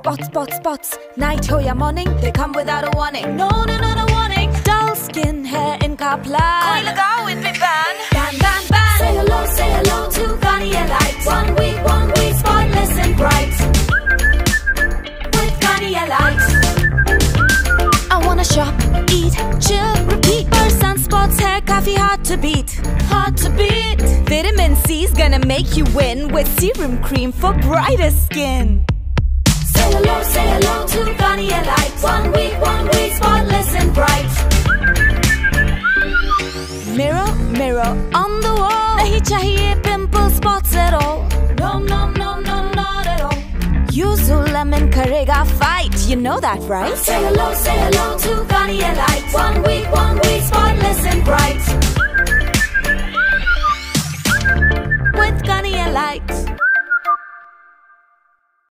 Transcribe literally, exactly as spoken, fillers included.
Spots, spots, spots. Night or morning, they come without a warning. No, no, no, no warning. Dull skin, hair इनका plan. कोई लगाओ इन पे ban. Ban, ban, ban. Say hello, say hello to Garnier Light. One week, one week, spotless and bright. With Garnier Light. I wanna shop, eat, chill, repeat. For sunspots, hair काफी hard to beat. Hard to beat. Vitamin C's gonna make you win with serum cream for brighter skin. Say hello, say hello to Garnier Light. One week, one week, spotless and bright. Mirror, mirror on the wall. Nahi chahiye pimple spots at all. No, no, no, no, not at all. Use lemon karega fight. You know that, right? Say hello, say hello to Garnier Light. One week, one week, spotless and bright. With Garnier Light.